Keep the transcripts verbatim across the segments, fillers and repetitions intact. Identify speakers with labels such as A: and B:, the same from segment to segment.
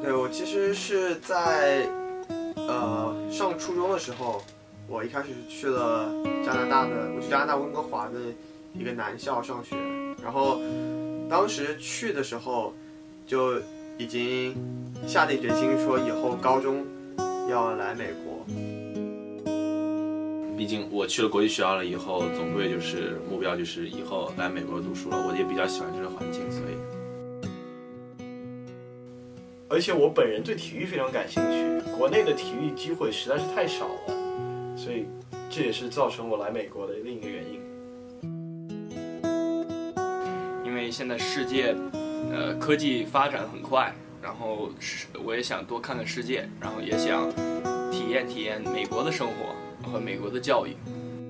A: 对，我其实是在呃上初中的时候，我一开始是去了加拿大的，我去加拿大温哥华的一个男校上学，然后当时去的时候就已经下定决心说以后高中要来美国。
B: 毕竟我去了国际学校了以后，总归就是目标就是以后来美国读书了。我也比较喜欢这个环境，所以。
C: 而且我本人对体育非常感兴趣，国内的体育机会实在是太少了，所以这也是造成我来美国的另一个原因。
D: 因为现在世界，呃，科技发展很快，然后我也想多看看世界，然后也想体验体验美国的生活和美国的教育。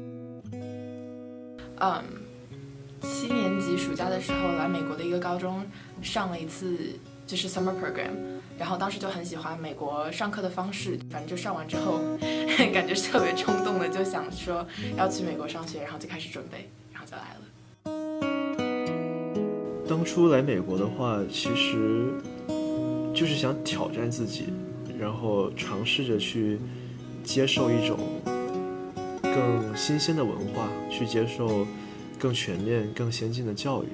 E: 嗯，七年级暑假的时候来美国的一个高中上了一次就是 summer program， 然后当时就很喜欢美国上课的方式，反正就上完之后感觉特别冲动的就想说要去美国上学，然后就开始准备，然后就来了。
F: 当初来美国的话，其实就是想挑战自己，然后尝试着去接受一种更新鲜的文化，去接受更全面更先进的教育。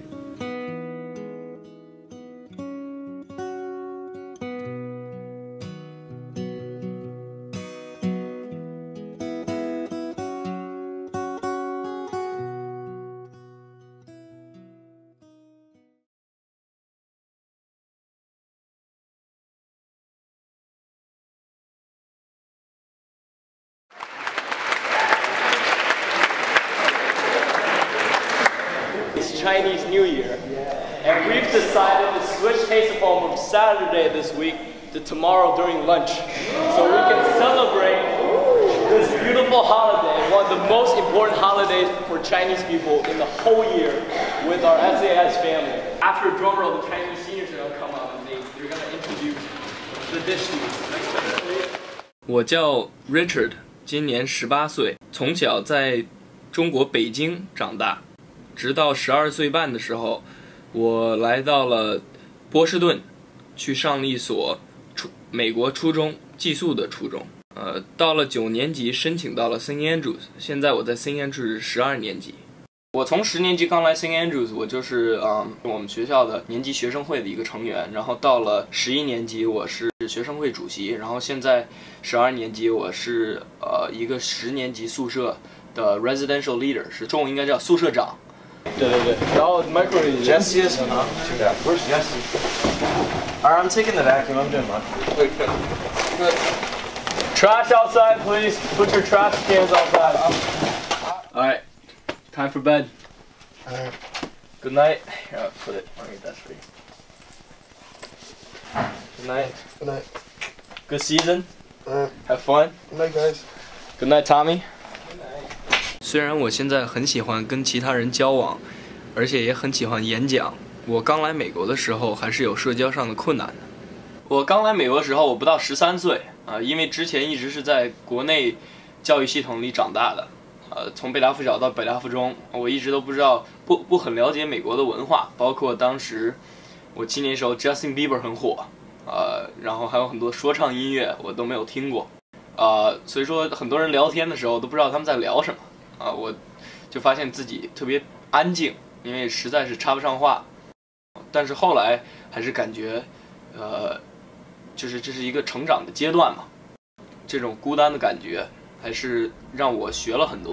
G: Chinese New Year, and we've decided to switch Taste of Home from Saturday this week to tomorrow during lunch, so we can celebrate this beautiful holiday, one of the most important holidays for Chinese people in the whole year, with our S A S family. After a drum roll, the Chinese seniors are going to come out and they, they're going to introduce the dish to you.
D: 我叫 Richard， 今年十八岁，从小在中国北京长大。直到十二岁半的时候，我来到了波士顿，去上了一所初美国初中寄宿的初中。呃，到了九年级申请到了 Saint Andrews， 现在我在 Saint Andrews 十二年级。我从十年级刚来 Saint Andrews， 我就是嗯我们学校的年级学生会的一个成员。然后到了十一年级，我是学生会主席。然后现在十二年级，我是呃一个十年级宿舍的 residential leader， 是中文应该叫宿舍长。
G: 对对对，然后 micro
B: Jesse is huh? Yeah, where's Jesse? Alright, I'm taking the vacuum. I'm doing mine. Wait, good. Good.
G: Trash outside, please. Put your trash cans outside. All right, time for bed.
C: All right.
G: Good night. Here, I'll put it on your desk for you. Good night.
C: Good night.
G: Good season.
C: All right.
G: Have fun.
C: Good night, guys.
G: Good night, Tommy.
D: 虽然我现在很喜欢跟其他人交往，而且也很喜欢演讲，我刚来美国的时候还是有社交上的困难的。我刚来美国的时候，我不到十三岁啊，因为之前一直是在国内教育系统里长大的，呃，从北大附小到北大附中，我一直都不知道不不很了解美国的文化，包括当时我七年时候 Justin Bieber 很火，呃，然后还有很多说唱音乐我都没有听过，呃，所以说很多人聊天的时候都不知道他们在聊什么。啊，我就发现自己特别安静，因为实在是插不上话。但是后来还是感觉，呃，就是这是一个成长的阶段嘛，这种孤单的感觉还是让我学了很多。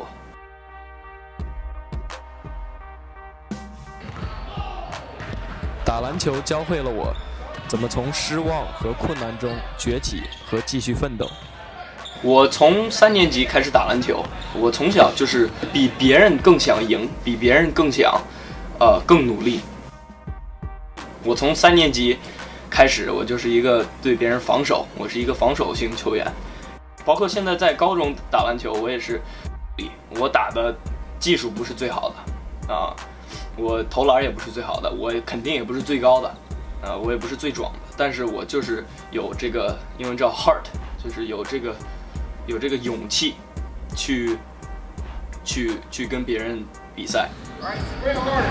H: 打篮球教会了我怎么从失望和困难中崛起和继续奋斗。
D: 我从三年级开始打篮球，我从小就是比别人更想赢，比别人更想，呃，更努力。我从三年级开始，我就是一个对别人防守，我是一个防守型球员。包括现在在高中打篮球，我也是，我打的技术不是最好的，啊，我投篮也不是最好的，我肯定也不是最高的，啊，我也不是最壮的，但是我就是有这个英文叫 heart， 就是有这个。有这个勇气去去去跟别人比赛。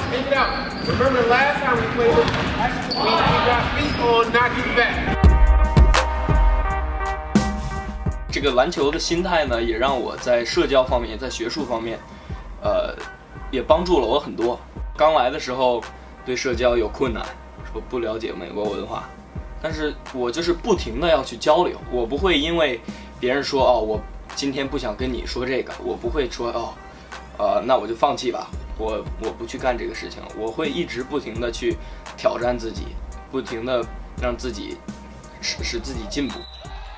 I: Remember the last time we played, we got beat on knocking back.
D: 这个篮球的心态呢，也让我在社交方面，在学术方面，呃，也帮助了我很多。刚来的时候对社交有困难，说不了解美国文化，但是我就是不停的要去交流，我不会因为别人说哦，我今天不想跟你说这个，我不会说哦，呃，那我就放弃吧，我我不去干这个事情，我会一直不停的去挑战自己，不停的让自己使使自己进步。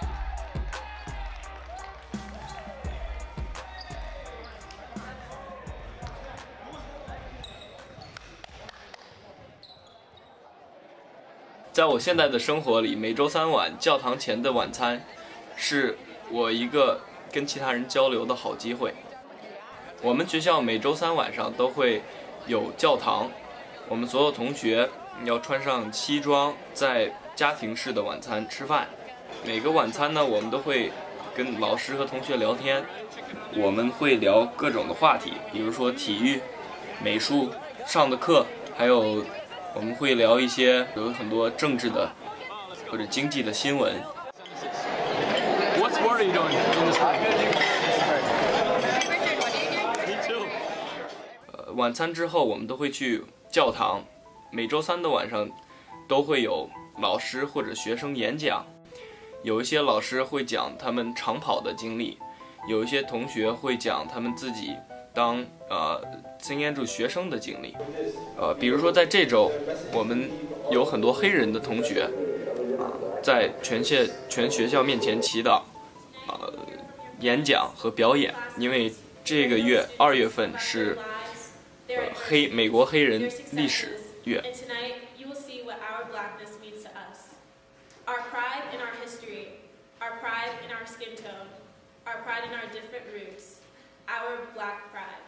D: 在我现在的生活里，每周三晚教堂前的晚餐，是我一个跟其他人交流的好机会。我们学校每周三晚上都会有教堂，我们所有同学要穿上西装，在家庭式的晚餐吃饭。每个晚餐呢，我们都会跟老师和同学聊天，我们会聊各种的话题，比如说体育、美术上的课，还有我们会聊一些有很多政治的或者经济的新闻。
H: What sport are you doing in this room? Me too.
D: 呃，晚餐之后我们都会去教堂，每周三的晚上都会有老师或者学生演讲，有一些老师会讲他们长跑的经历，有一些同学会讲他们自己当呃Saint Andrews学生的经历。呃，比如说在这周，我们有很多黑人的同学，在全县全学校面前祈祷，呃，演讲和表演，因为这个月二月份是呃黑美国黑人历史月。
I: And tonight you will see what our blackness means to us. Our pride in our history, our pride in our skin tone, our pride in our different roots, our black pride.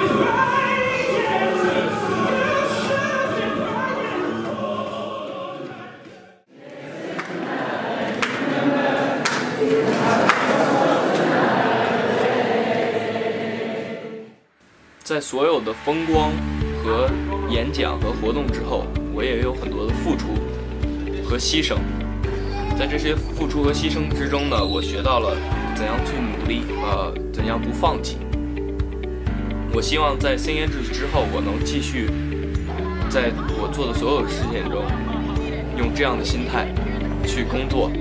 D: 在所有的风光和演讲和活动之后，我也有很多的付出和牺牲。在这些付出和牺牲之中呢，我学到了怎样去努力，呃，怎样不放弃。我希望在Saint Andrews之后，我能继续在我做的所有事情中，用这样的心态去工作。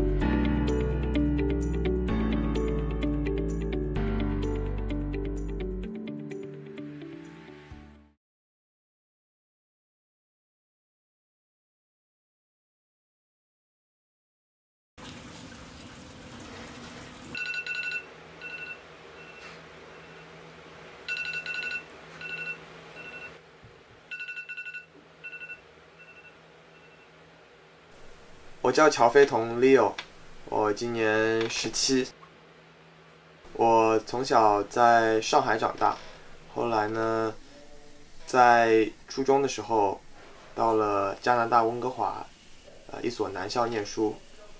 A: 我叫乔飞彤 Leo， 我今年十七。我从小在上海长大，后来呢，在初中的时候，到了加拿大温哥华，呃，一所男校念书。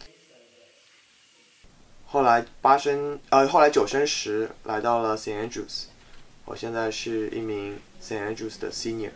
A: 后来八升，呃，后来九升十来到了 Saint Andrews， 我现在是一名 Saint Andrews 的 Senior。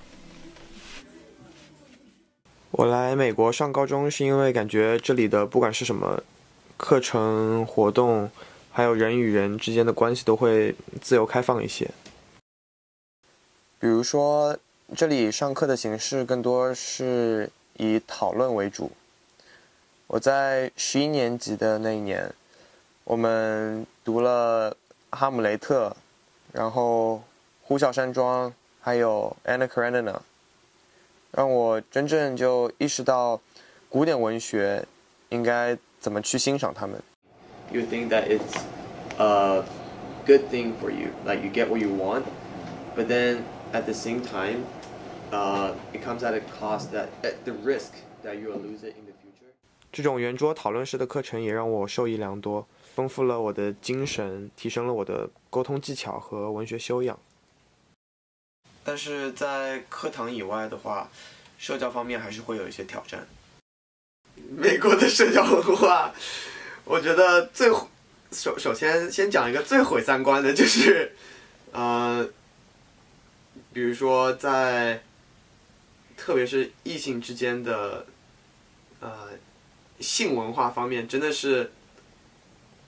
A: 我来美国上高中是因为感觉这里的不管是什么课程活动，还有人与人之间的关系都会自由开放一些。比如说这里上课的形式更多是以讨论为主。我在十一年级的那一年，我们读了哈姆雷特，然后呼啸山庄，还有 Anna Karenina，让我真正就意识到古典文学应该怎么去欣赏它们。You think that it's a good thing for you, like you get what you want, but then at the same time, uh, it comes at a cost that, at the risk that you will lose it in the future. 这种圆桌讨论式的课程也让我受益良多，丰富了我的精神，提升了我的沟通技巧和文学修养。但是在课堂以外的话，社交方面还是会有一些挑战。美国的社交文化，我觉得最首首先先讲一个最毁三观的，就是呃，比如说在特别是异性之间的呃性文化方面，真的是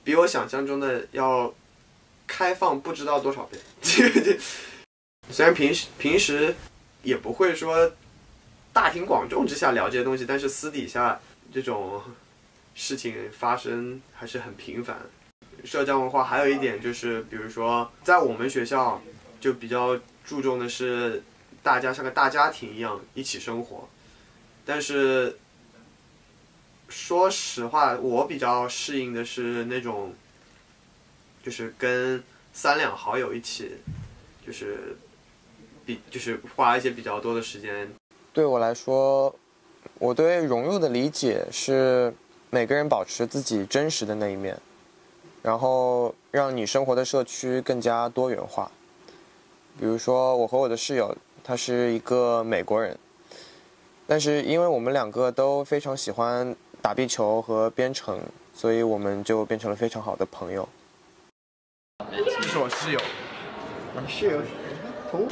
A: 比我想象中的要开放不知道多少倍。虽然平时平时也不会说大庭广众之下聊这些东西，但是私底下这种事情发生还是很频繁。社交文化还有一点就是，比如说在我们学校就比较注重的是大家像个大家庭一样一起生活，但是说实话，我比较适应的是那种，就是跟三两好友一起，就是比就是花一些比较多的时间。
J: 对我来说，我对融入的理解是每个人保持自己真实的那一面，然后让你生活的社区更加多元化。比如说，我和我的室友，他是一个美国人，但是因为我们两个都非常喜欢打壁球和编程，所以我们就变成了非常好的朋友。
A: 这是我室友，我室友图。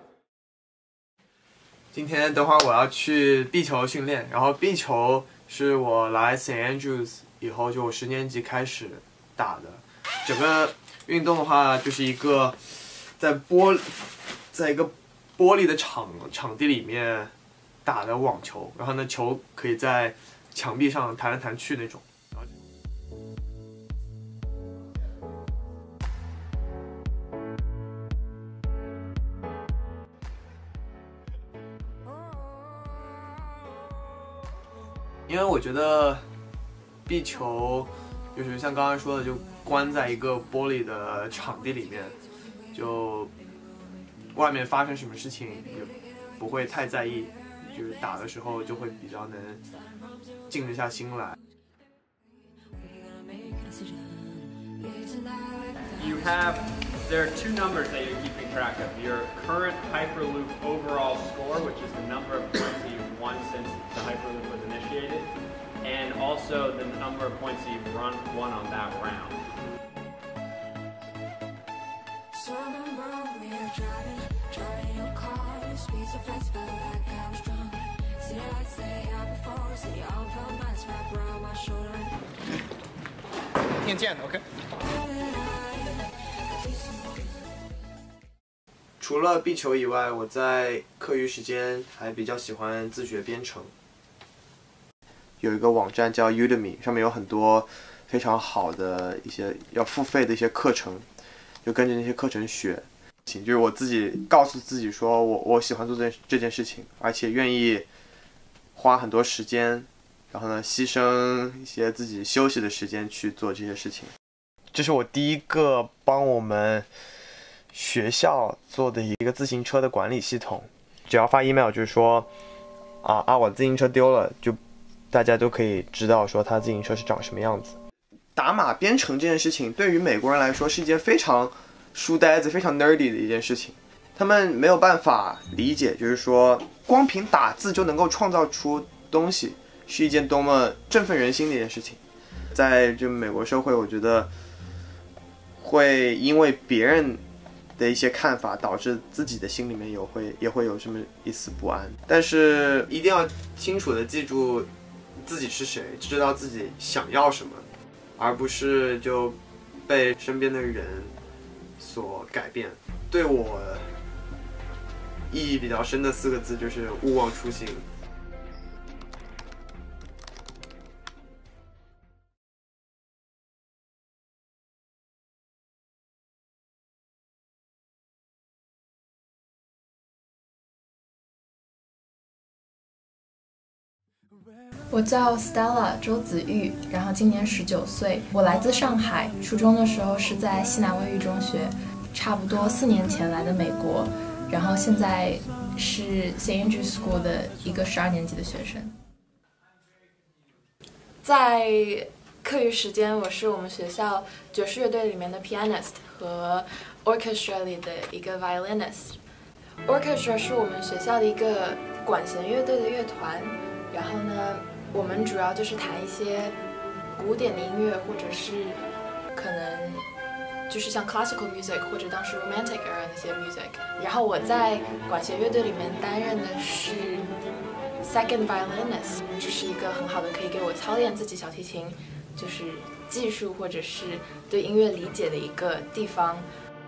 A: 今天等会儿我要去壁球训练，然后壁球是我来 Saint Andrews 以后就十年级开始打的。整个运动的话，就是一个在玻在一个玻璃的场场地里面打的网球，然后呢球可以在墙壁上弹来弹去那种。因为我觉得壁球就是像刚刚说的，就关在一个玻璃的场地里面，就外面发生什么事情也不会太在意，就是打的时候就会比较能静得下心来。
K: You have, there are two numbers that you're keeping track of. Your current Hyperloop overall score, which is the number of points that you've won since the Hyperloop was initiated, and also the number of points that you've run, won on that round.
J: OK。
A: 除了壁球以外，我在课余时间还比较喜欢自学编程。有一个网站叫 Udemy， 上面有很多非常好的一些要付费的一些课程，就跟着那些课程学。就是我自己告诉自己说我我喜欢做这这件事情，而且愿意花很多时间，然后呢牺牲一些自己休息的时间去做这些事情。这是我第一个帮我们学校做的一个自行车的管理系统，只要发 email 就是说啊啊我自行车丢了，就大家都可以知道说他自行车是长什么样子。打码编程这件事情对于美国人来说是一件非常书呆子非常 nerdy 的一件事情，他们没有办法理解，就是说光凭打字就能够创造出东西是一件多么振奋人心的一件事情。在这美国社会，我觉得会因为别人的一些看法导致自己的心里面有会也会有这么一丝不安，但是一定要清楚的记住自己是谁，知道自己想要什么，而不是就被身边的人所改变。对我意义比较深的四个字就是勿忘初心。
E: 我叫 Stella 周子玉，然后今年十九岁。我来自上海，初中的时候是在西南卫语中学，差不多四年前来的美国，然后现在是 Saint Andrews School 的一个十二年级的学生。在课余时间，我是我们学校爵士乐队里面的 pianist 和 orchestra 里的一个 violinist。orchestra 是我们学校的一个管弦乐队的乐团。然后呢，我们主要就是弹一些古典的音乐，或者是可能就是像 classical music 或者当时 romantic era 那些 music。然后我在管弦乐队里面担任的是 second violinist， 这是一个很好的可以给我操练自己小提琴就是技术或者是对音乐理解的一个地方。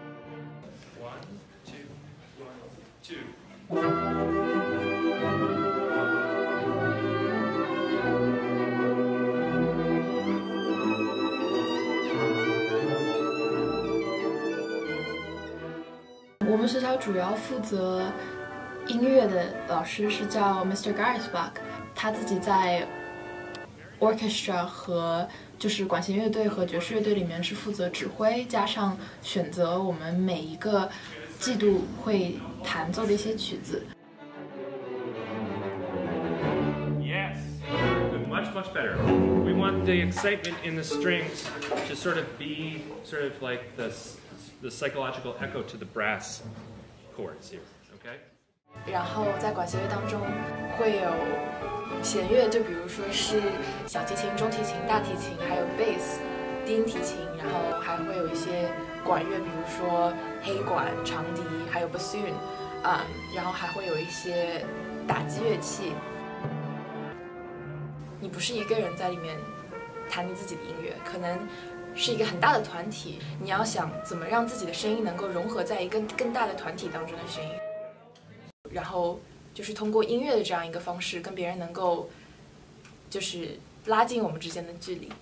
E: 我们学校主要负责音乐的老师是叫 Mister Gareth Black， 他自己在 orchestra 和就是管弦乐队和爵士乐队里面是负责指挥，加上选择我们每一个季度会弹奏的一些曲子。
L: Yes, much much better. We want the excitement in the strings to sort of be sort of like the the psychological echo to the brass chords here. Okay.
E: 然后在管弦乐当中会有弦乐，就比如说是小提琴、中提琴、大提琴，还有 bass 低音提琴，然后还会有一些管乐，比如说黑管、长笛，还有 bassoon， 啊、嗯，然后还会有一些打击乐器。你不是一个人在里面弹你自己的音乐，可能是一个很大的团体，你要想怎么让自己的声音能够融合在一个更大的团体当中的声音。然后就是通过音乐的这样一个方式，跟别人能够就是拉近我们之间的距离。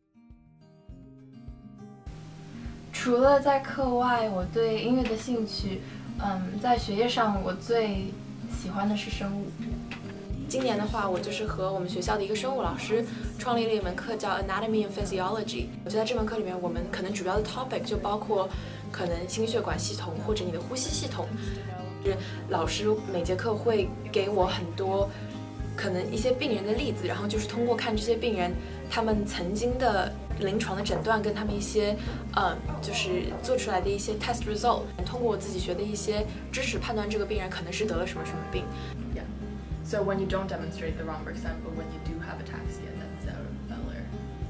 E: 除了在课外，我对音乐的兴趣，嗯，在学业上我最喜欢的是生物。今年的话，我就是和我们学校的一个生物老师创立了一门课叫 Anatomy and Physiology。我觉得在这门课里面，我们可能主要的 topic 就包括可能心血管系统或者你的呼吸系统。是老师每节课会给我很多可能一些病人的例子，然后就是通过看这些病人他们曾经的临床的诊断跟他们一些嗯就是做出来的一些 test result， 通过我自己学的一些知识判断这个病人可能是得了什么什么病。Yeah. So when you don't demonstrate the wrong example, when you do have ataxia, that's a valor.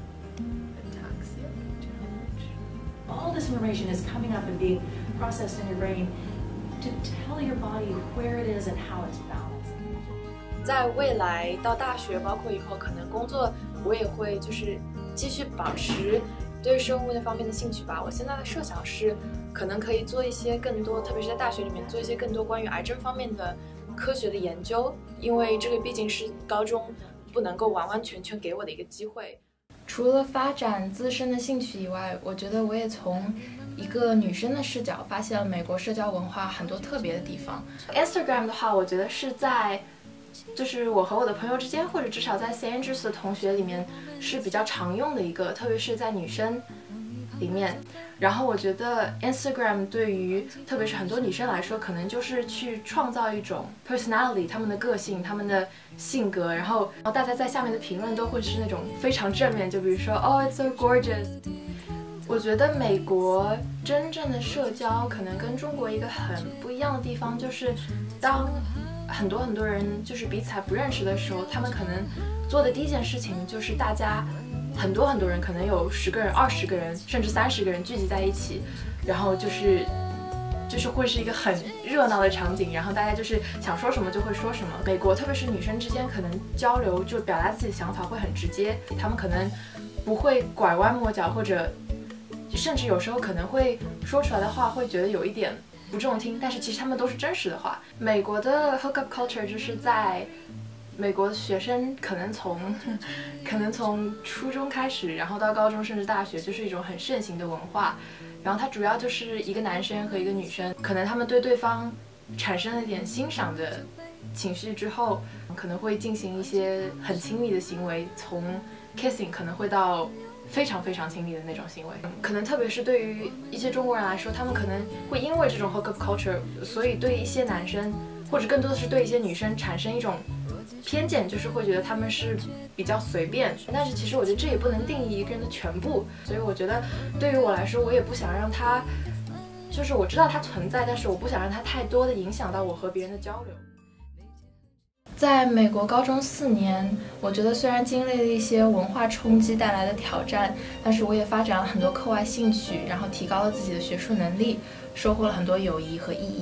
E: Ataxia challenge.
M: All this information is coming up and being processed in your brain.To tell your body where it is and how it's balanced.
E: 在未来到大学，包括以后可能工作，我也会就是继续保持对生物那方面的兴趣吧。我现在的设想是，可能可以做一些更多，特别是在大学里面做一些更多关于癌症方面的科学的研究，因为这个毕竟是高中不能够完完全全给我的一个机会。除了发展自身的兴趣以外，我觉得我也从一个女生的视角发现了美国社交文化很多特别的地方。Instagram 的话，我觉得是在就是我和我的朋友之间，或者至少在 Saint Andrews 的同学里面是比较常用的一个，特别是在女生里面。然后我觉得 Instagram 对于特别是很多女生来说，可能就是去创造一种 personality， 她们的个性，她们的性格，然后然后大家在下面的评论都会是那种非常正面，就比如说 Oh it's so gorgeous。我觉得美国真正的社交可能跟中国一个很不一样的地方，就是当很多很多人就是彼此还不认识的时候，他们可能做的第一件事情就是大家很多很多人，可能有十个人、二十个人，甚至三十个人聚集在一起，然后就是就是会是一个很热闹的场景，然后大家就是想说什么就会说什么。美国特别是女生之间可能交流就表达自己的想法会很直接，他们可能不会拐弯抹角，或者甚至有时候可能会说出来的话会觉得有一点不中听，但是其实他们都是真实的话。美国的 hookup culture 就是在美国的学生可能从可能从初中开始，然后到高中甚至大学，就是一种很盛行的文化。然后它主要就是一个男生和一个女生，可能他们对对方产生了一点欣赏的情绪之后，可能会进行一些很亲密的行为，从 kissing 可能会到非常非常亲密的那种行为。可能特别是对于一些中国人来说，他们可能会因为这种 hookup culture， 所以对一些男生或者更多的是对一些女生产生一种偏见，就是会觉得他们是比较随便。但是其实我觉得这也不能定义一个人的全部，所以我觉得对于我来说，我也不想让他，就是我知道它存在，但是我不想让它太多的影响到我和别人的交流。在美国高中四年，我觉得虽然经历了一些文化冲击带来的挑战，但是我也发展了很多课外兴趣，然后提高了自己的学术能力，收获了很多友谊和意义。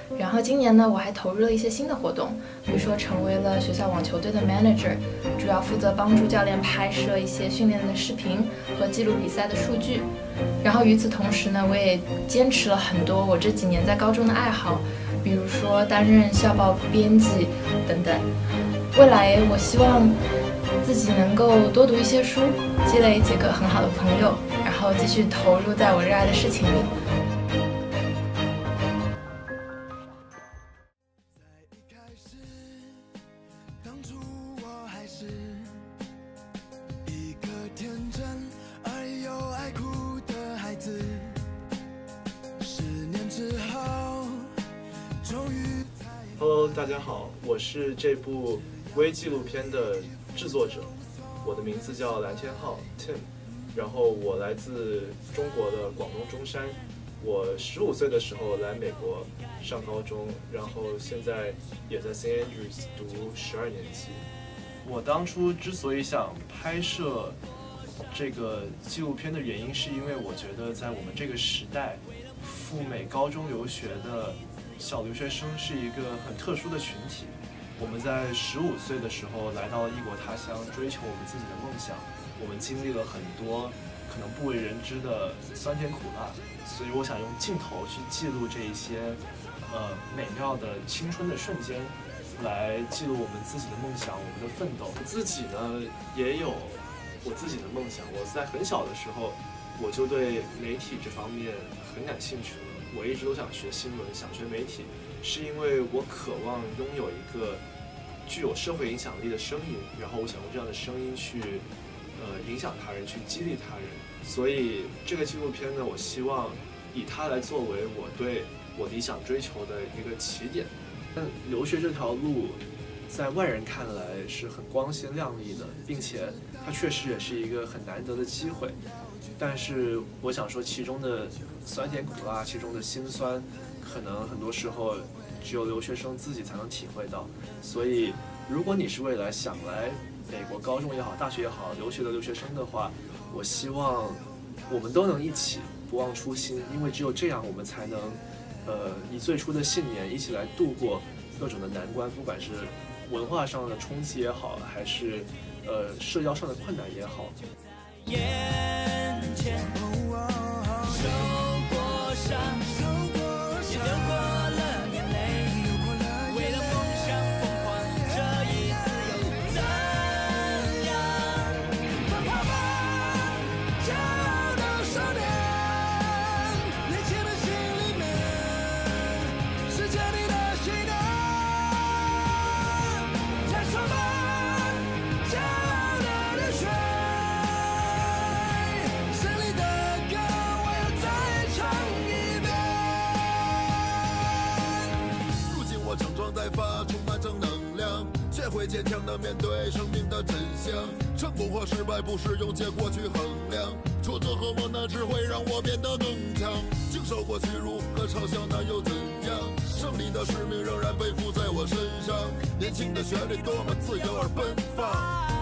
E: 然后今年呢，我还投入了一些新的活动，比如说成为了学校网球队的 manager， 主要负责帮助教练拍摄一些训练的视频和记录比赛的数据。然后与此同时呢，我也坚持了很多我这几年在高中的爱好，比如说担任校报编辑等等。未来我希望自己能够多读一些书，积累几个很好的朋友，然后继续投入在我热爱的事情里。
F: Hello， 大家好，我是这部微纪录片的制作者，我的名字叫蓝天浩 Tim， 然后我来自中国的广东中山。我十五岁的时候来美国上高中，然后现在也在 Saint Andrews 读十二年级。我当初之所以想拍摄这个纪录片的原因，是因为我觉得在我们这个时代，赴美高中留学的小留学生是一个很特殊的群体。我们在十五岁的时候来到了异国他乡，追求我们自己的梦想。我们经历了很多可能不为人知的酸甜苦辣，所以我想用镜头去记录这一些呃美妙的青春的瞬间，来记录我们自己的梦想，我们的奋斗。我自己呢也有我自己的梦想。我在很小的时候我就对媒体这方面很感兴趣了。我一直都想学新闻，想学媒体，是因为我渴望拥有一个具有社会影响力的声音，然后我想用这样的声音去呃影响他人，去激励他人。所以这个纪录片呢，我希望以它来作为我对我理想追求的一个起点。留学这条路在外人看来是很光鲜亮丽的，并且它确实也是一个很难得的机会。但是我想说，其中的酸甜苦辣，其中的辛酸，可能很多时候只有留学生自己才能体会到。所以如果你是未来想来美国高中也好，大学也好留学的留学生的话，我希望我们都能一起不忘初心，因为只有这样我们才能呃以最初的信念一起来度过各种的难关，不管是文化上的冲击也好，还是呃社交上的困难也好。眼前受过伤，也流过了眼泪，为了梦想疯狂，这一次又怎样？不怕吧，骄傲的少年，年轻的心里面是坚定的信念。再说吧，骄傲的热血。在发充满正能量，学会坚强的面对生命的真相。成功或失败不是用结果去衡量，挫折和磨难只会让我变得更强。经受过屈辱和嘲笑，那又怎样？胜利的使命仍然背负在我身上。年轻的旋律多么自由而奔放。